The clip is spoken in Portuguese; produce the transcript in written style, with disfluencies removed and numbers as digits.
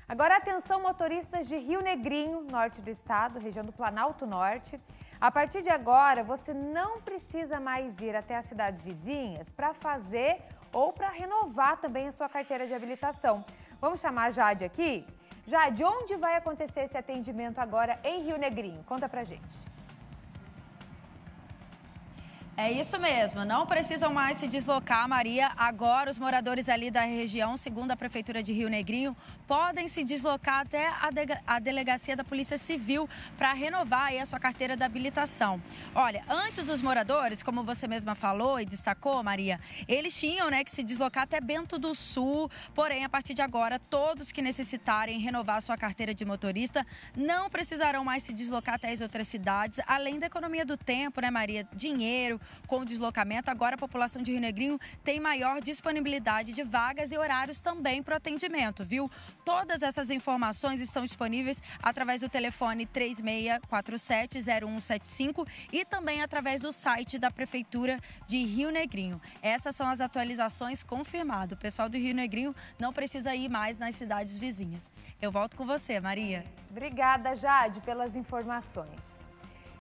Agora atenção motoristas de Rio Negrinho, norte do estado, região do Planalto Norte. A partir de agora, você não precisa mais ir até as cidades vizinhas para fazer ou para renovar também a sua carteira de habilitação. Vamos chamar a Jade aqui? Jade, onde vai acontecer esse atendimento agora em Rio Negrinho? Conta pra gente. É isso mesmo, não precisam mais se deslocar, Maria. Agora os moradores ali da região, segundo a Prefeitura de Rio Negrinho, podem se deslocar até a delegacia da Polícia Civil para renovar aí a sua carteira de habilitação. Olha, antes os moradores, como você mesma falou e destacou, Maria, eles tinham, que se deslocar até Bento do Sul, porém, a partir de agora, todos que necessitarem renovar a sua carteira de motorista não precisarão mais se deslocar até as outras cidades, além da economia do tempo, Maria? Dinheiro. Com o deslocamento, agora a população de Rio Negrinho tem maior disponibilidade de vagas e horários também para o atendimento, viu? Todas essas informações estão disponíveis através do telefone 3647-0175 e também através do site da Prefeitura de Rio Negrinho. Essas são as atualizações confirmadas. O pessoal do Rio Negrinho não precisa ir mais nas cidades vizinhas. Eu volto com você, Maria. Obrigada, Jade, pelas informações.